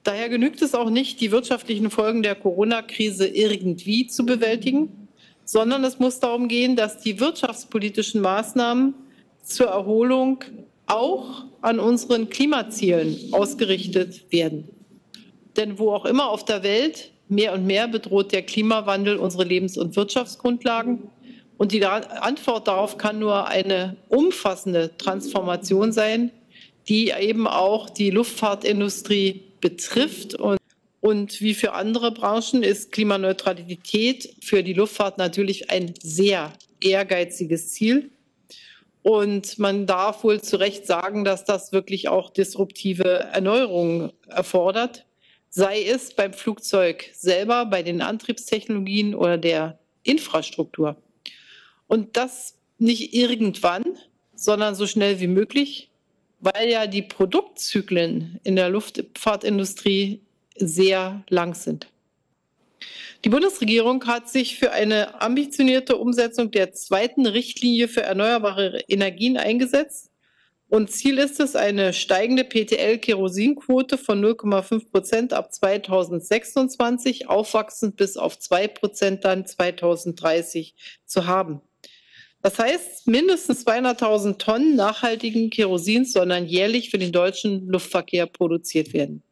Daher genügt es auch nicht, die wirtschaftlichen Folgen der Corona-Krise irgendwie zu bewältigen, sondern es muss darum gehen, dass die wirtschaftspolitischen Maßnahmen zur Erholung auch an unseren Klimazielen ausgerichtet werden. Denn wo auch immer auf der Welt mehr und mehr bedroht der Klimawandel unsere Lebens- und Wirtschaftsgrundlagen. Und die Antwort darauf kann nur eine umfassende Transformation sein, die eben auch die Luftfahrtindustrie betrifft. Und wie für andere Branchen ist Klimaneutralität für die Luftfahrt natürlich ein sehr ehrgeiziges Ziel. Und man darf wohl zu Recht sagen, dass das wirklich auch disruptive Erneuerungen erfordert, sei es beim Flugzeug selber, bei den Antriebstechnologien oder der Infrastruktur. Und das nicht irgendwann, sondern so schnell wie möglich, weil ja die Produktzyklen in der Luftfahrtindustrie sehr lang sind. Die Bundesregierung hat sich für eine ambitionierte Umsetzung der zweiten Richtlinie für erneuerbare Energien eingesetzt. Und Ziel ist es, eine steigende PTL-Kerosinquote von 0,5% ab 2026, aufwachsend bis auf 2% dann 2030 zu haben. Das heißt, mindestens 200.000 Tonnen nachhaltigen Kerosins sollen dann jährlich für den deutschen Luftverkehr produziert werden.